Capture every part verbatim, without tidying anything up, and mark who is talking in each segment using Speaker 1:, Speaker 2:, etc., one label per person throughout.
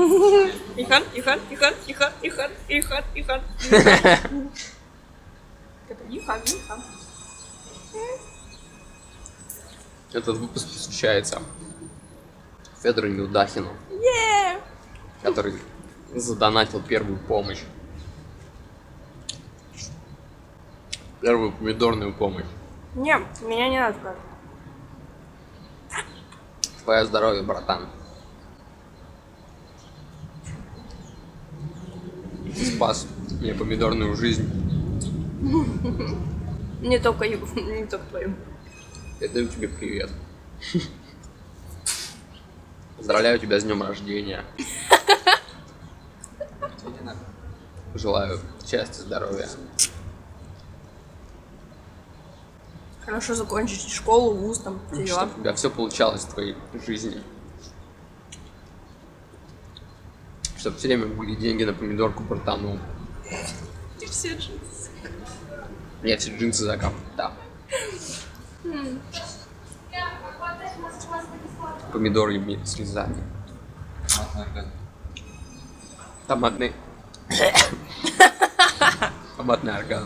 Speaker 1: Ихан, Ихан, Ихан, Ихан, Ихан, Ихан, Ихан. Это Ихан, Ихан.
Speaker 2: Этот выпуск посвящается Федору Неудахину,
Speaker 1: Yeah!
Speaker 2: который задонатил первую помощь. Первую помидорную помощь.
Speaker 1: Не, меня не надо сказать.
Speaker 2: Твое здоровье, братан. Ты спас мне помидорную жизнь.
Speaker 1: Не только его, не только твою.
Speaker 2: Я даю тебе привет. Поздравляю тебя с днем рождения. Желаю счастья, здоровья.
Speaker 1: Хорошо закончить школу, вуз, там, все дела.
Speaker 2: Чтобы у тебя все получалось в твоей жизни. Чтобы все время были деньги на помидорку, братану.
Speaker 1: И все джинсы.
Speaker 2: Я все джинсы закапал, да.
Speaker 1: М.
Speaker 2: Помидорами слезами. Томатный. Томатный оргазм.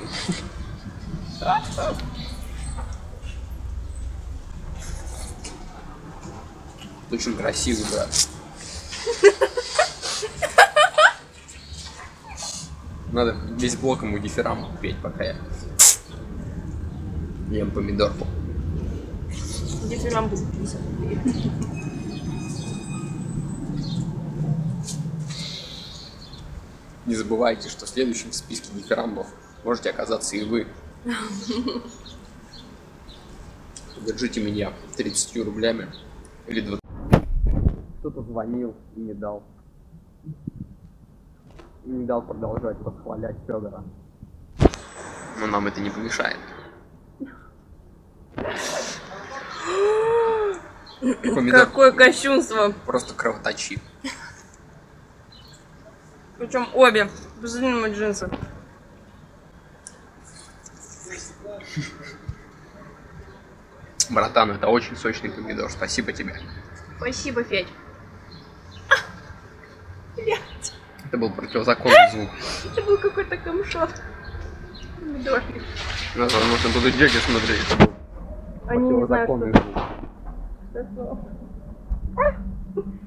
Speaker 2: Очень красивый, брат. Надо весь блок ему дифирамбу петь, пока я ем помидорку.
Speaker 1: Дифирамбу.
Speaker 2: Не забывайте, что в следующем списке дифирамбов можете оказаться и вы. Поддержите меня тридцатью рублями или двадцатью. Кто-то звонил и не дал. И не дал продолжать восхвалять Федора. Но нам это не помешает. Помидор
Speaker 1: Какое кощунство.
Speaker 2: просто кровоточит.
Speaker 1: Причем обе. Посмотри на мои джинсы.
Speaker 2: Братан, это очень сочный помидор. Спасибо тебе.
Speaker 1: Спасибо, Федь. Блядь.
Speaker 2: Это был противозаконный звук.
Speaker 1: Это был какой-то камшот. Помидорник.
Speaker 2: Надо, можно буду дети смотреть. Это был
Speaker 1: Они не знают,
Speaker 2: противозаконный
Speaker 1: что...
Speaker 2: звук.
Speaker 1: Что?